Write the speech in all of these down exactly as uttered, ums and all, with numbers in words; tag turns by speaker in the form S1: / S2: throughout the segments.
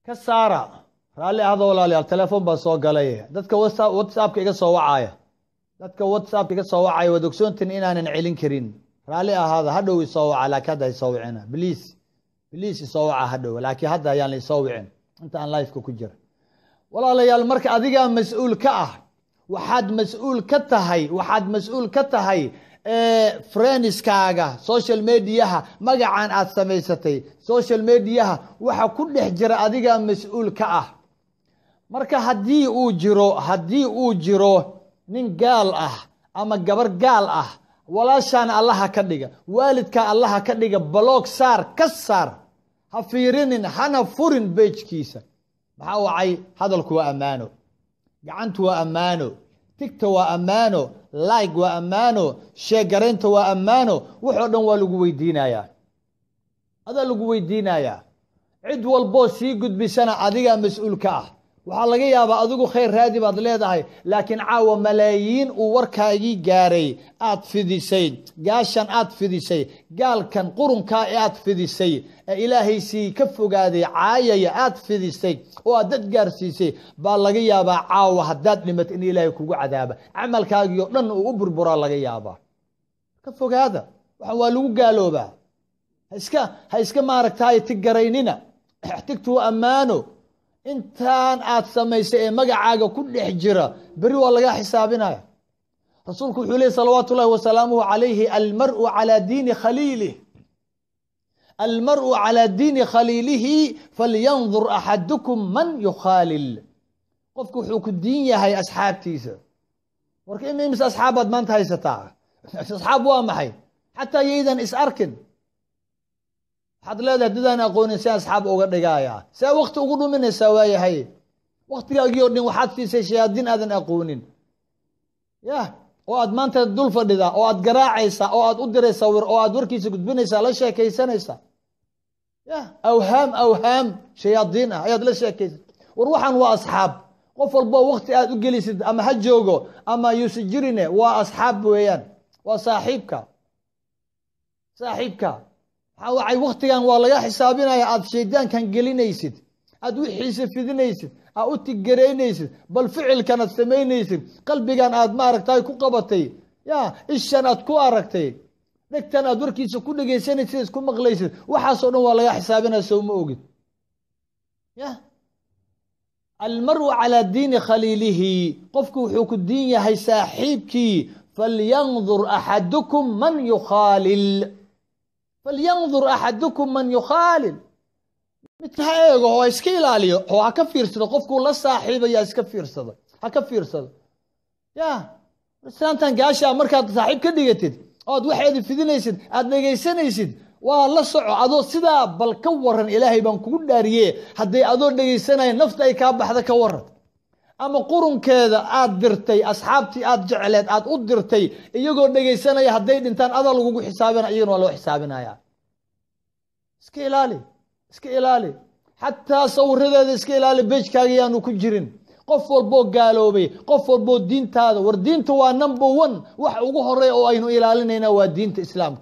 S1: كسارة رالي هذا ولا لي التليفون بس وقاليه دتك واتساب واتساب كيجا صوعايا دتك واتساب كيجا صوعايا ودكسون تنين أنا نعلن كرين رالي هذا هدو يصوع على كذا يصوعنا بليس بليس يصوع هدو لكن هذا يعني يصوعن أنت عن لايفك كجر ولا لي المرك أديك مسؤول كأه وحد مسؤول كتهي وحد مسؤول كتهي إيه فرينس كاغا سوشيال ميديا مقعان آد سميستي سوشيال ميديا وحا كل حجر أديك مسؤول كأه marka hadii uu jiro hadii uu jiro nin gaal ah ama gabar gaal ah walaashan Allah ka dhiga waalidka Allah ka dhiga block saar ka saar ha fiirinin hana furin page-kiisa waxa wacay hadalku waa amaano gacantu waa amaano tikto waa amaano like waa amaano sheegareynta waa amaano wuxuu dhan waa lagu weydiinayaa ada lagu weydiinayaa cid walbo sii gudbisana adiga mas'uul ka ah waxaa laga yaabaa adigu khayr raadi baad leedahay laakiin caawa malaayiin uu warkaagii gaaray aad fidisay gaashan aad fidisay gaalkan qurunka aad fidisay ee ilaahay si ka fogaaday caayaya aad fidisay oo aad dad gaarsiisay baa laga yaabaa caawa hadaad dhimat in ilaahay kugu cadaaba amalkaagii oo dhan uu burbura laga yaabaa ka fogaada waxa waa lagu gaaloobaa iska ha iska maaragtay tigaraynina ixtigtu amaano intaan aad samaysay ee magacaaga ku dhex jira bari waa laga xisaabinaya rasuulku wuxuu leeyahay salawaatu ullaahi wa salaamuhu alayhi almar'u ala diini khaliilihi almar'u ala diini khaliilihi falyanzur ahadukum man yukhalil qofku wuxuu ku diin yahay asxaabtiisa warka imis asxaabaad maanta haysataa asxaab waa maxay hatta yeedan is arkin حد لا ده دان أقول إنسان أصحاب أوجدجايا سا وقت أقول من السوايا هاي وقت يجيوني وحد في سيشيادين أذن أقولين يا أو أدمان تدل فددا أو أدجراعيسا أو أدودر يصور أو أدوركي سكت بنيسا لا شيء كيسانيسا يا أوهام أوهام شياطين هيا لا شيء كيس وروحا وأصحاب قفل بو وقت أجلس أما هجوجو أما يسجرني وأصحاب ويان وصاحبك صاحبك waxay waqtigan waa laga xisaabinayaa aad sheedan kan gelinaysid aad wixii fidinaysid aad u tigareynaysid bal ficilkan aad sameynaysid qalbigan aad ma aragtay ku qabatay ya ishan aad ku aragtay dhigtan aad warkiisa ku dhageysanaysid isku maqlaysid waxa soo dhan waa laga xisaabinayaa soo ma ogid ya almaru ala diin khaliilihi qofku wuxuu ku diin yahay saaxiibkii falyanzur ahadukum man yukhalil فلينظر أحدكم من يخالل متهاجه هو إسكيل عليه هو هكفير صدق قفك ولا صاحب يا إسكفير صدق هكفير صدق يا سانتان جاشا مركز صاحب كده يتد أود واحد في دين يسد أدنى جيسان يسد والله صع عدو سدا بل كورن إلهي بنكون داريه حتى أدور جيسان نفط أي كاب هذا كورت أما قرن كذا أدرتي أصحابتي أدجعلت أدرتي يجور دقيسنا يهديد إنتان أضل وجو حسابنا أيون ولا حسابنا يا سكيلالي سكيلالي حتى صور هذا سكيلالي بيج كاجيان وكجرين قفل بو قالوا بي قفل بو دين هذا والدين توا نمبر ون وح وجوه الرأي أو أينو إلى لنا ودين إسلامك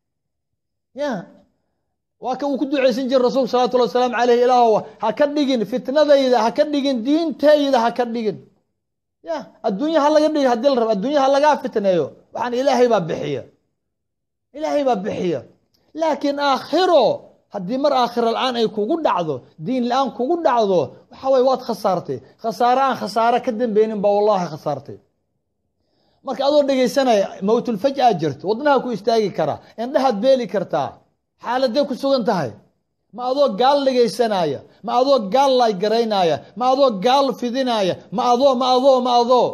S1: يا وكان وكدو عيسين جل الرسول صلى الله عليه وسلم عليه إله هكذا فتنة إذا هكذا دين تاي إذا هكذا يا الدنيا هلا قبل هدل رب الدنيا هلا قاف فتنة يو وعن إلهي باب بحية إلهي باب بحية لكن آخره هدي مر آخر الآن أي كوجود دعوه دين الآن كوجود دعوه وحوي وات خسارتي خساران خسارة كدن بينهم والله خسارتي مرك أدور دقي سنة موت الفجأة جرت وضناها كو يستاجي كرا عندها بيلي كرتا حالة ديك سوغن تهي ما أدو قال لغي سنايا ما أدو قال لاي قرينايا ما أدو قال في ذنايا ما أدو ما أدو ما أدو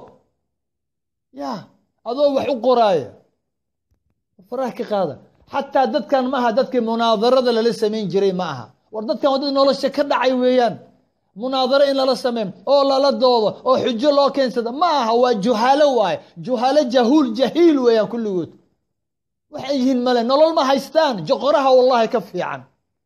S1: يا أدو وحو قرايا فراحك قادة حتى دد كان معها دد كان مناظرة اللي لسه مين جري معها وردد كان ودد نولا شكرد عيويان مناظرة إن لا سمين أو لا لا دوضة أو حجة لا كنسد ما هو جهالة واي جهالة جهول جهيل ويا كل يوت وحيهن ملا نلول ما هيستان جقرها والله كفي عن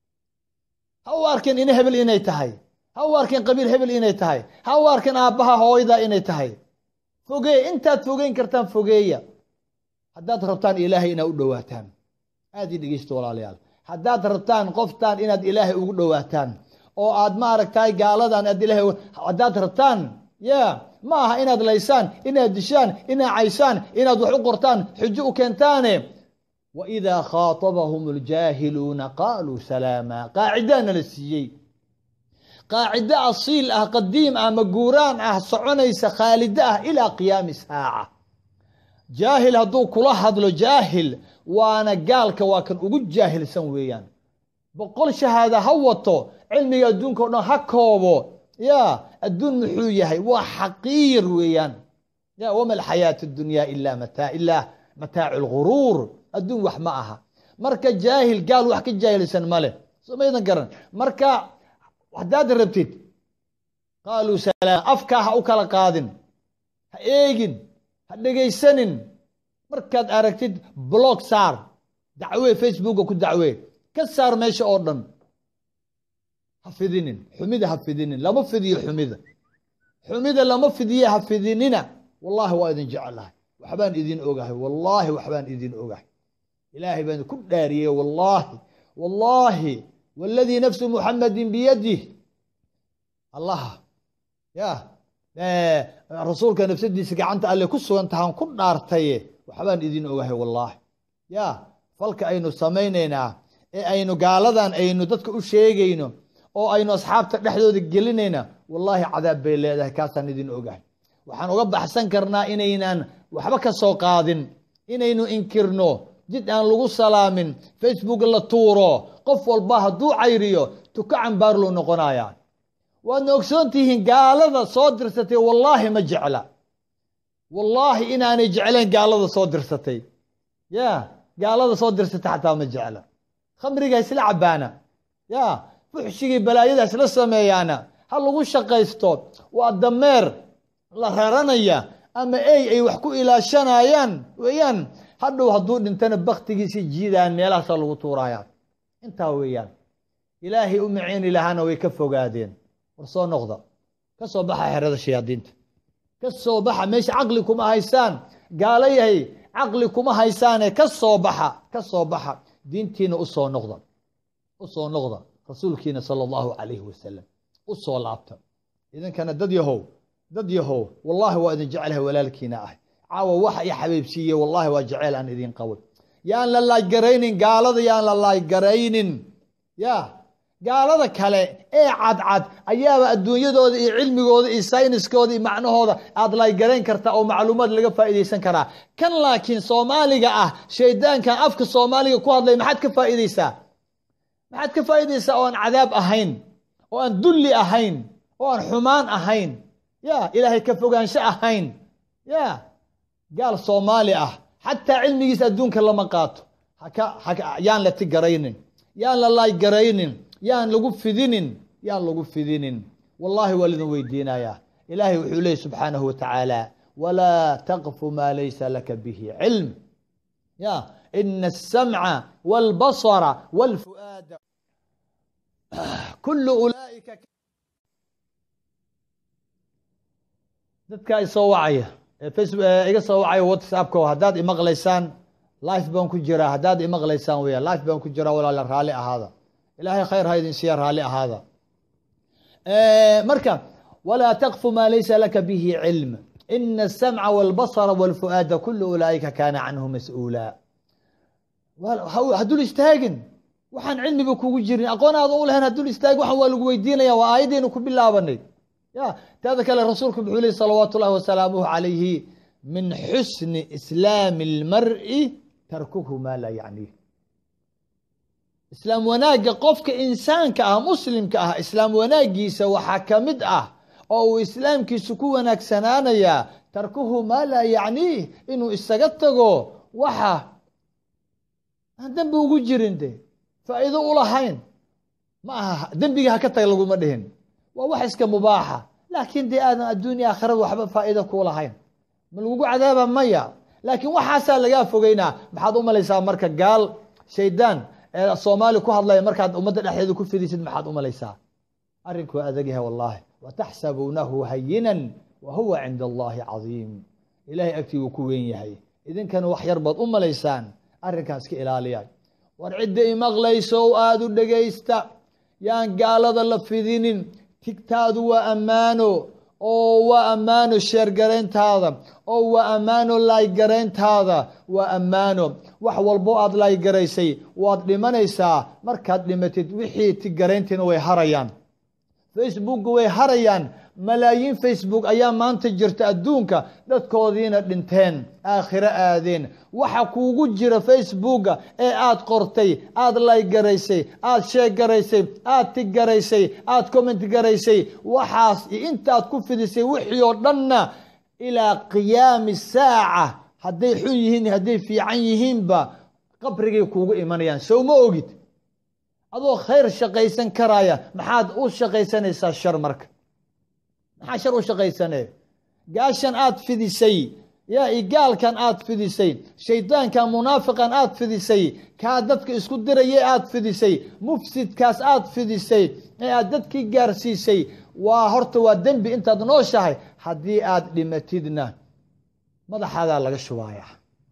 S1: هو أركن إنه هبل إنه تهي هو أركن قبيل هبل إنه تهي هو أركن أبها هويدا إنه تهي فوقي أنت فوقين كرتان فوقية حداد ربطان إلهي إنه أدواتان هذه دقيشت ولا ليال حداد ربطان قفتان إنه إلهي أدواتان oo aad maaragtay gaaladan aad ilaahay hadaad rabtaan ya ma aha inaad laysaan inaad dishaan inaad caysaan inaad wax u qortaan xujo u keentaane وإذا خاطبهم الجاهلون قالوا سلاما قاعدان للسيي قاعدة أصيل أه قديم أه مقوران أه صعنيس خالدة أه إلى قيام الساعة جاهل هدو كله هدلو جاهل وانا قالك واكن وقود جاهل سنويان بقول شهادة هوتو علمي الدون كونه هكوبو يا الدون محوية وحقير ويان يا وما الحياة الدنيا إلا متاع إلا متاع الغرور الدون وح معها مركا جاهل قال وحكي جاهل سن ماله سمي قرن مركا وحداد الربتيد قالوا سلام أفكاها أوكلا قادن هايجن هدقي سنن مركاد أركتيد بلوك صار دعوة فيسبوك وكل دعوة كسر ماشي أوردن حفظينين حميدة حفظينين لا مفدي حميدة حميدة لا مفدي حفظيننا والله وايدن جعلها وحبان إذين أوجه والله وحبان إذين أوجه إلهي بين كل دارية والله والله والذي نفس محمد بيده الله يا رسولك نفسدي سقعنت قال لي كسو انت هان كل دارتي وحبان إذين أوجه والله يا فلك أينو سمينينا أينو قالدان أينو دتك أشيغينو أو أينو أصحابتك dhexdooda gelinayna والله عذاب bay leedahay kaasaan idin ogahay waxaan uga baxsan karnaa inaynaan waxba ka soo qaadin inaynu inkirno jid aan lagu salaamin Facebook la tuuro qof walba hadduu cayriyo tukacan baar loo noqonaya waad ogsoontihiin gaalada soo dirsatay wallahi ma jecla wallahi inaanay jecleen gaalada soo dirsatay ya gaalada soo dirsatay xataa ma jecla khamriga isla cabaana ya fuxshigii balaayadaas la sameeyana hal lagu shaqaysto waa dameer la raranaya ama ay ay wax ku ilaashanayaan weeyaan hadhow hadduu dhintana baktigiisa jiidaan meelahaas lagu tuuraya inta weeyaan ilaahi u maciin ilahana way ka fogaadeen war soo noqda ka soo baxa xerada shayaadiinta ka soo baxa meesha aqli kuma haysaan gaalayahay aqli kuma haysaan ka soo baxa ka soo baxa diintiina u soo noqda u soo noqda rasuulkiina sallallahu alayhi wasallam u soo laabta idan kana dad yahow dad yahow wallahi waa idin jecelahay walaalkiina ah caawa waxa ay xabiibsiiyay wallahi waa jecel aan idin qabo yaan la laay garaynin gaalada yaan la laay garaynin ya gaalada kale ee cad cad ayaaba adduunyadooda iyo cilmigooda iyo sayniskooda iyo macnahooda aad laay garayn kartaa oo macluumaad laga faa'iideysan karaa kan laakiin Soomaaliga ah shaydaankan afka Soomaaliga ku hadlay maxaad ka faa'iideysaa maxaad ka faa'iideysaa oo aan cadaab ahayn oo aan dulli ahayn oo aan xumaan ahayn يا إلهي كفوقان شاهين يا قال صومالي أه حتى علمي يسأدون كلا مقاط حكا حكا يان لا تقرينن يان لا يقرينن يان لقف في ذنن يان لقف في ذنن والله ولد ويدينا يا إلهي وحولي سبحانه وتعالى ولا تقف ما ليس لك به علم يا إن السمع والبصر والفؤاد كل أولئك dadka ay soo wacaya Facebook iga soo wacay WhatsApp-ka hadaad imaqlaysaan live baan ku jira hadaad imaqlaysaan weeyaa live baan ku jira walaal raali ahaada ilaahay khayr ha idin siiyo raali ahaada ee marka wala taqfu ma laysa laka bihi ilm in as-sam'a wal basara wal fu'ada kullu ulaika kana anhu mas'ula hadul istaagin waxaan cilmiba kugu jirin aqoon aad u lahayn hadul istaag waxaan waa lagu weydiinaya waa aayadeen ku bilaabanay يا تذكر الرسول بحوله صلوات الله وسلامه عليه من حسن إسلام المرء تركه ما لا يعنيه إسلام وناقة قفك إنسان كأه مسلم كأه إسلام وناقي سوى حكمد أه أو إسلام كي سكو وناك سنانا يا تركه ما لا يعنيه إنه استقدته وحا دنبي وجرين ده فإذا أولا هين ما دنبي هكذا يلقوا مدهن ووحسك مباحة لكن دي أنا الدنيا آخرة وحبا فائدة كولا هين من الوقوع عذابا ميا لكن وحاسا لقاه فوقينا بحض أمه ليسا مركا قال شيدان الصومالي كو هاد لا مركا أمد الأحياد كو في دي سيد محض أمه ليسا أرنكو أذقها والله وتحسبونه هينا وهو عند الله عظيم إلهي أكتي وكوين يهي إذن كان وحي يربط أمه ليسان أرنكا اسكي إلالياي وارعد إماغ ليسو آدو دقيستا yaan gaalada la fidinin tigtaadu waa ammaano oo waa ammaano sheergarayntaada oo waa ammaano laygarayntaada waa ammaano wax walbo aad laygaraysay waad dhimanaysaa markaad dhimatid wixii tigarayntiina way harayaan Facebook way harayaan malaayiin Facebook ayaa maanta jirta adduunka dadkoodiina dhinteen aakhiro aadeen waxa kuugu jira Facebook ee aad qortay aad like garaysay aad share garaysay aad tig garaysay aad comment garaysay waxaas intaad ku fidisay wixii oo dhanna ilaa qiyaami saaca hadday xun yihiin hadday fiican yihiinba qabrigay kuugu imanayaan soo ma ogid adoo khayr shaqaysan karaya maxaad u shaqaysanaysaa shar marka maxaa shar u shaqaysanay gaashan aad fidisay yaa igaalkan aad fidisay shaydaankan munaafiqan aad fidisay ka dadka isku dirayay aad fidisay mufsidkaas aad fidisay ee aad dadkii gaarsiisay waa horta waa dambi intaad nooshahay haddii aad dhimatidna madaxaadaa laga shubaaya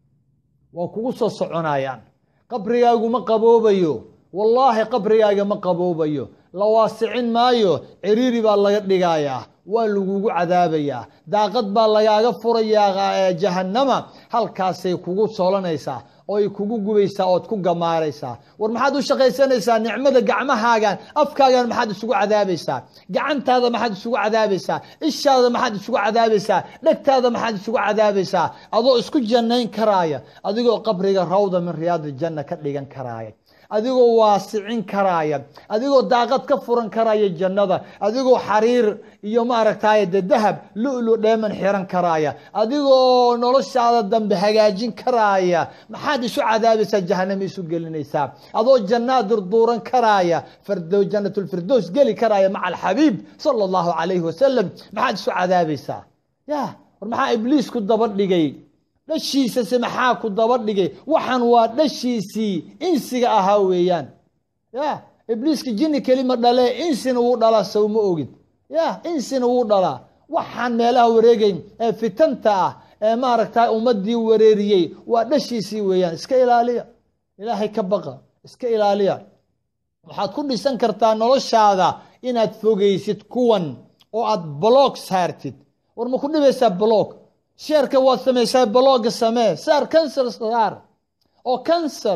S1: waa kugu soo soconayaan qabrigaagu ma qaboobayo wallaahi qabrigaaga ma qaboobayo la waasicin maayo ciriiri baa laga dhigayaa waa lagugu cadaabayaa daaqad baa lagaaga furayaa jahannama halkaasay kugu soolanaysaa oo ay kugu gubaysaa ood ku gamaaraysaa war maxaad u shaqaysanaysaa nicmada gacmahaagan afkaagan maxaad isugu cadaabaysaa gacantaada maxaad isugu cadaabaysaa ishaada maxaad isugu cadaabaysaa dhegtaada maxaad isugu cadaabaysaa adoo isku jannayn karaaya adigoo qabriga rawda min riyaadil janna ka dhigan karaaya adigoo waasicin karaaya adigoo daaqad ka furan karaaya jannada adigoo xariir iyo ma aragtay dahab lu'lu dheeman xiran karaaya adigoo noloshaada dambe hagaajin karaaya maxaad isu cadaabaysaa jahannam isu gelinaysaa adoo jannaad durduuran karaaya firdaws jannatul firdaws gali karaaya maca alxabiib sallallahu alayhi wasallam maxaad isu cadaabaysaa yaa war maxaa ibliis ku daba dhigay dhashiisa se maxaa ku daba dhigay waxan waa dhashiisii insiga ahaa weeyaan ya ibliiska jinni kelima dhale insina wuu dhalaa sow ma ogid ya insina wuu dhalaa waxaan meelaha wareegayn ee fitanta ah ee maaragtay ummadii wareeriyey waa dhashiisii weeyaan iska ilaaliya ilaahay ka baqa iska ilaaliya waxaad ku dhisan kartaa noloshaada inaad fogeysid kuwan oo aad block saartid war ma ku dhibaysaa block sheerka waad samaysaa blogga samee saar cancel saar oo cancel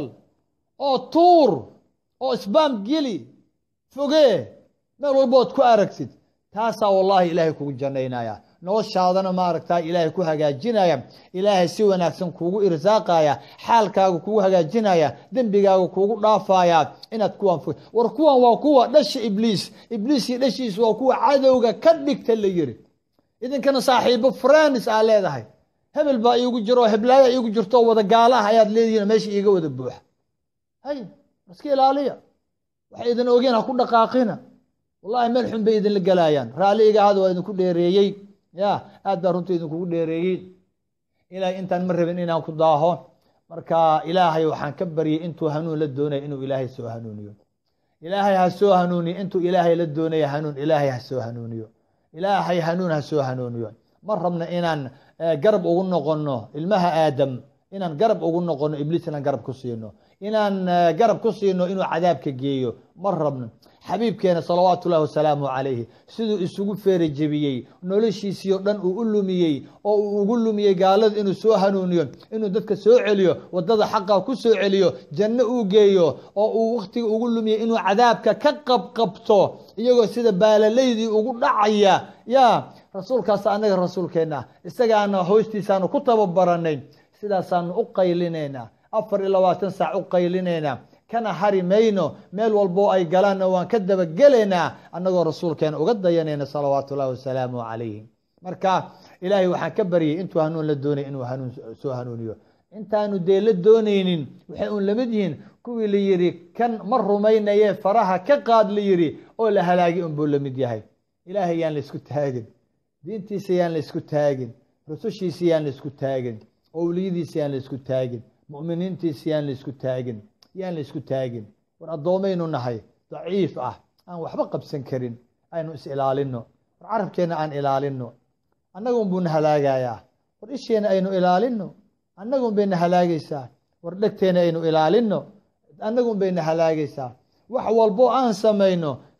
S1: oo tuur oo spam geli fogee meel walbood ku aragtid taasaa wallaahi ilaahay kugu jannaynaya noloshaadana ma aragtaa ilaahay ku hagaajinaya ilaahay si wanaagsan kuugu irsaaqaya xaalkaaga kugu hagaajinaya dembigaaga kuugu dhaafaya inaad kuwan fog war kuwan waa kuwa dhasha ibliis ibliisi dhashiis waa kuwa cadowga ka dhigta la yiri idinkana saaxiibo friends aa leedahay hebel baa iigu jiro heblaaya iigu jirto wada gaalaha ayaad leedihiin meesha iiga wada buuxa hay iska ilaaliya waxay idin ogeen ha ku dhaqaaqina wallahi meel xun bay idin la galayaan raali iga hada waa idinku dheereeyay ya aad baa runtii idinku dheereeyay ilaahay intaan ma rabin inaan ku daaho marka ilaahay waxaan ka baryay intuu hanuun la doonay inuu ilaahay soo hanuuniyo ilaahay ha soo hanuuniyo intuu ilaahay la doonay hanuun ilaahay ha soo hanuuniyo ilaahay hanuun ha soo hanuuniyo ma rabna inaan garab ugu noqono ilmaha aadam inaan garab ugu noqono ibliis inaan garab ku siino inaan garab ku siino inuu cadaabka geeyo ma rabno xabiibkeena salawaatullaahi wasalaamu calayhi siduu isugu feeri jebiyey noloshiisii oo dhan uu u lumiyey oo uu ugu lumiyey gaalada inuu soo hanuuniyo inuu dadka soo celiyo wadada xaqa ku soo celiyo janno uu geeyo oo uu waqtiga ugu lumiyey inuu cadaabka ka qabqabto iyagoo sida baalalaydi ugu dhacaya ya rasuulkaas anaga rasuulkeena isagaana hoostiisaanu ku tababaranay sidaasaanu u qaylinayna afar iyo labaatan saac u qaylinayna kana harimayno meel walbo ay galaan waan ka daba galeena anagoo rasuulkeena uga dayanayna salawaatullaahi wasalaamu calayhi marka ilaahay waxaan ka baryay intuu hanuun la doonay inuu hanuun soo hanuuniyo intaanu dee la doonaynin waxay un lamid yihiin kuwii la yiri kan ma rumaynaye faraha ka qaad la yiri oo la halaagi un buu lamid yahay ilaahay yaan la isku taagin diintiisa yaan la isku taagin rusushiisa yaan la isku taagin awliyadiisa yaan la isku taagin mu'miniintiisa yaan la isku taagin yaan la isku taagin war addoomaynu nahay daciif ah aan waxba qabsan karin aynu is ilaalino war carabkeena aan ilaalino annagun buuna halaagayaa war isheena aynu ilaalino annagun bayna halaagaysaa war dhegteena aynu ilaalino annagun bayna halaagaysaa wax walbo aan samayno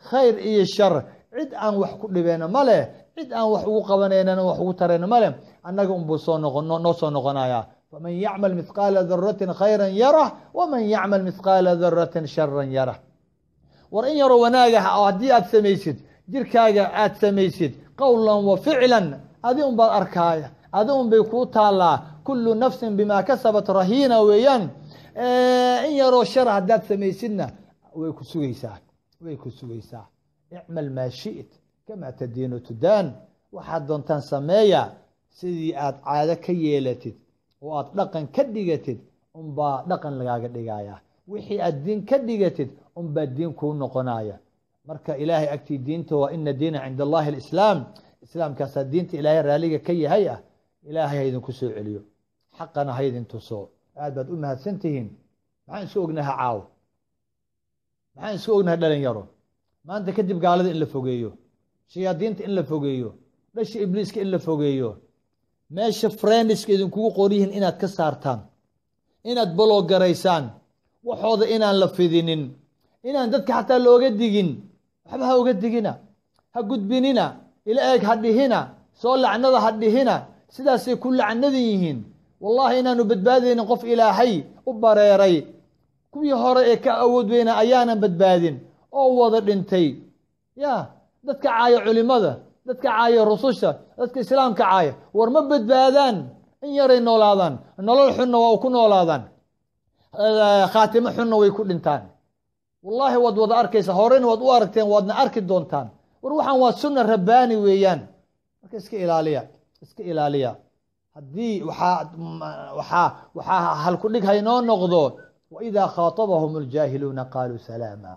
S1: khayr iyo shar cid aan wax ku dhibeyna male cid aan wax ugu qabanayna wax ugu tarayna male annaga un buu soo noqon noo soo noqonaya faman ya'mal mithqala dharratin khayran yarah waman ya'mal mithqala dharratin sharran yarah war in yaro wanaaga haddii aad samaysid jirkaaga aad samaysid qawlan wa ficlan adi un baad arkaaya adi un bay kuu taallaa kullu nafsin bimaa kasabat rahiina weeyaan in yaroo shar haddaad samaysidna way ku sugaysaa way ku sugaysaa icmal maa shi'it kamaa tadiinu tudaan waxaad doontaan sameeya sidii aad caado ka yeelatid oo aad dhaqan ka dhigatid unbaa dhaqan lagaaga dhigaya wixii aad diin ka dhigatid unbaa diin kuu noqonaya marka ilaahay agtii diinta waa ina diina cinda allahi alislaam islaamkaasaa diinta ilaahay raaliga ka yahay ah ilaahay ha idinku soo celiyo xaqana ha idin tuso aad baad u mahadsan tihiin maxaan isku ognaha caaw maxaan isku ognahay dhalinyaro maanta kadib gaalada in la fogeeyo shayaadiinta in la fogeeyo dhasha ibliiska in la fogeeyo meesha friendiska idinkugu qoryihiin inaad ka saartaan inaad baloogaraysaan waxooda inaan la fidinin inaan dadka xataa looga digin waxba ha oga digina ha gudbinina ila eeg ha dhihina soo lacnada ha dhihina sidaasay ku lacnadan yihiin wallahi inaanu badbaadaynin qof ilaahay u bareeray kuwii hore ee ka awood weyna ayaanan badbaadin oo wada dhintay ya dadka caaya culimada dadka caaya rususha dadka islaamka caaya war ma badbaadaan in yaray noolaadaan nolol xunna waa ku noolaadaan khaatimo xunna way ku dhintaan wallahi waad wada arkaysa horena waad u aragteen waadna arki doontaan war waxaan waa sunna rabbaani weeyaan marka iska ilaaliya iska ilaaliya haddii waxaa waxaa waxaa halku dhig haynoo noqdo waidaa khaatabahum اljaahiluuna qaaluu salaama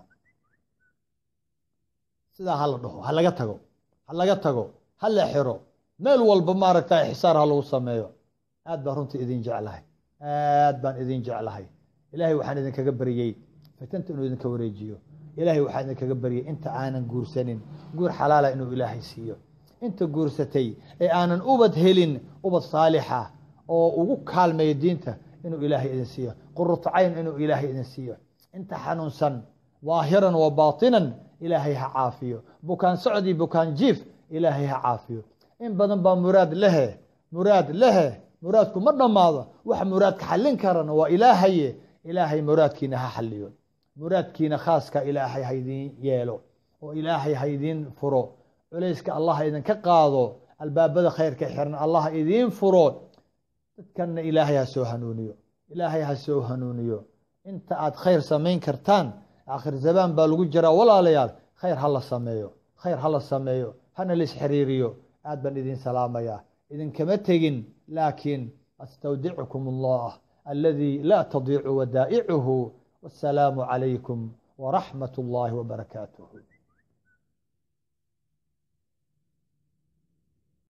S1: sidaa hala dhaho ha laga tago ha laga tago ha la xiro meel walba maaragta xisaar ha lagu sameeyo aad baan runtii idin jeclahay aad baan idin jeclahay ilaahay waxaan idinkaga baryey fitanta inuu idinka wareejiyo ilaahay waxaan idinkaga baryey inta aanan guursanin guur xalaala inuu ilaahay siiyo inta guursatay ee aanan ubad helin ubad saalixa oo ugu kaalmeeyo diinta inuu ilaahay idin siiyo qurratu cayn inuu ilaahay idin siiyo inta xanuunsan ظaahiran wa baatinan ilaahay ha caafiyo bukaan socdii bukaan jiif ilaahay ha caafiyo in badan baa muraad lehe muraad lehe muraadku ma dhammaado wax muraadka xallin karana waa ilaahaye ilaahay muraadkiina ha xalliyo muraadkiina khaaska ilaahay ha idin yeelo oo ilaahay ha idin furo culayska allah ha idinka qaado albaabada khayrka xiran allah ha idin furo dadkanna ilaahay ha soo hanuuniyo ilaahay ha soo hanuuniyo inta aad khayr samayn kartaan aakhir zamaan baa lagu jiraa walaalayaal khayr ha la sameeyo khayr ha la sameeyo hana la isxiriiriyo aad baan idin salaamayaa idinkama tegin laakiin astawdicukum allah alladii laa tadiicu wadaa'icuhu wassalaamu calaykum waraxmat اllahi wabarakaatuh